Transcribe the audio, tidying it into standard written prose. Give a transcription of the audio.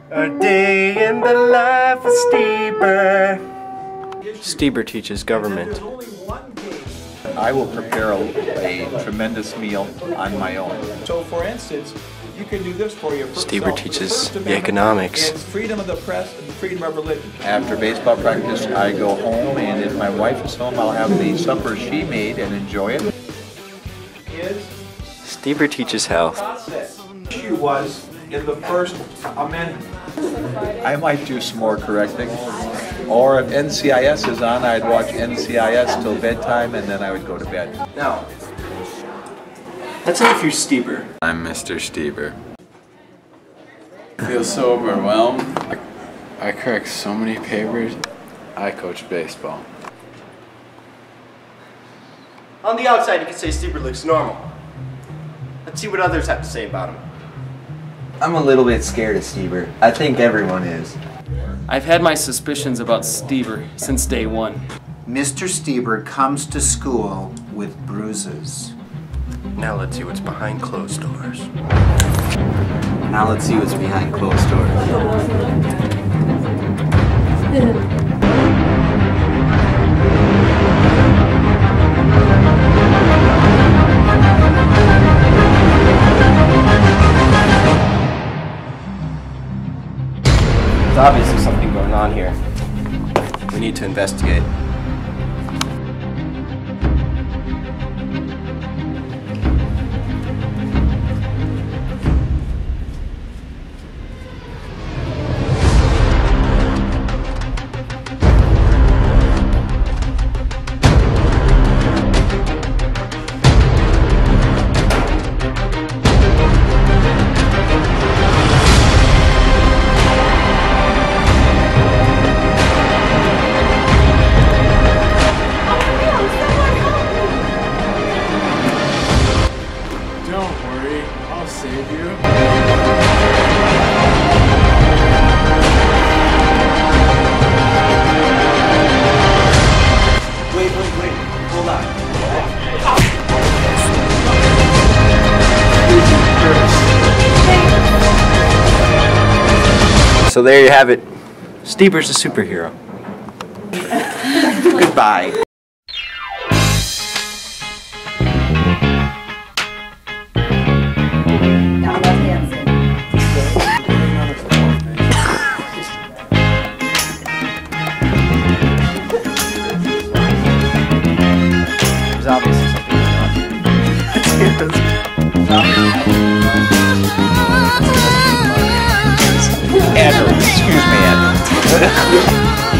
A day in the life of Stieber. Stieber teaches government. I will prepare a tremendous meal on my own. So, for instance, you can do this for your Stieber teaches the economics. It's freedom of the press and freedom of religion. After baseball practice, I go home, and if my wife is home, I'll have the supper she made and enjoy it. Stieber teaches health. Issue was in the First Amendment. I might do some more correcting. Or if NCIS is on, I'd watch NCIS till bedtime, and then I would go to bed. Now, let's say if you're Stieber. I'm Mr. Stieber. I feel so overwhelmed. I correct so many papers. I coach baseball. On the outside, you can say Stieber looks normal. Let's see what others have to say about him. I'm a little bit scared of Stieber. I think everyone is. I've had my suspicions about Stieber since day one. Mr. Stieber comes to school with bruises. Now let's see what's behind closed doors. Now let's see what's behind closed doors. There's obviously something going on here. We need to investigate. Don't worry, I'll save you. Wait, hold on. So there you have it. Stieber's a superhero. Goodbye. There's obviously something going on here. Andrew, excuse me, Andrew.